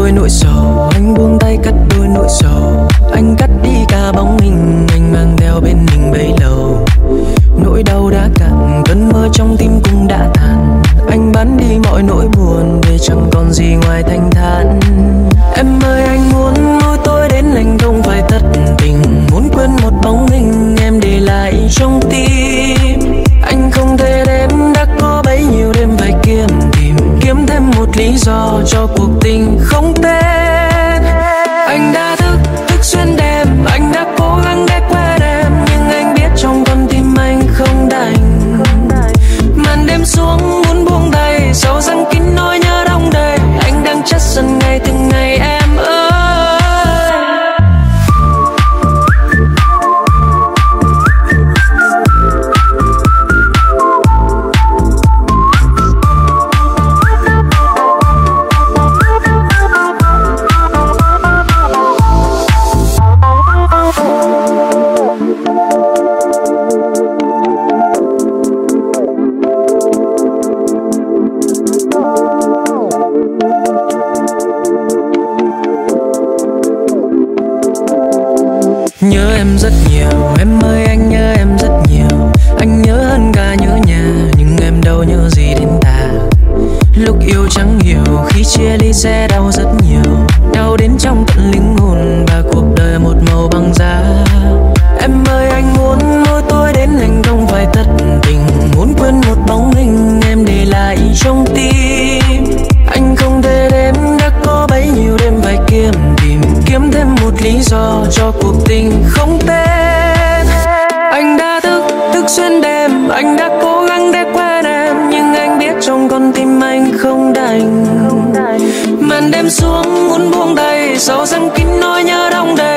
đôi nỗi sầu, anh buông tay cất đôi nỗi sầu. Anh cắt đi cả bóng hình anh mang theo bên mình bấy lâu. Nỗi đau đã cạn, cơn mơ trong tim cũng đã tàn. Anh bán đi mọi nỗi buồn để chẳng còn gì ngoài thanh thản. Em ơi anh muốn nuôi tôi đến anh không phải thất tình. Muốn quên một bóng hình em để lại trong tim. Anh không thể đếm, đã có bấy nhiêu đêm phải kiếm thêm một lý do cho cuộc tình không tên. Anh đã thức xuyên đêm, anh đã cố gắng để quên em, nhưng anh biết trong con tim anh không đành. Màn đêm xuống muốn buông tay, sầu răng kín nỗi nhớ đong đầy. Anh đang chất dần ngày từng ngày em ơi. Nhớ em rất nhiều, em ơi anh nhớ em rất nhiều. Anh nhớ hơn cả nhớ nhà, nhưng em đâu nhớ gì đến ta. Lúc yêu chẳng hiểu, khi chia ly sẽ đau rất nhiều. Đau đến trong tận linh hồn và cuộc đời một màu băng giá. Em ơi anh muốn nuôi tôi đến anh không phải thất tình. Muốn quên một bóng hình em để lại trong tim. Anh không thể đếm, đã có bấy nhiêu đêm phải kiếm thêm một lý do cho cuộc tình không tên. Anh đã thức xuyên đêm, anh đã cố gắng để quên em, nhưng anh biết trong con tim anh không đành. Màn đêm xuống muốn buông tay, sầu răng kín nỗi nhớ đong đầy.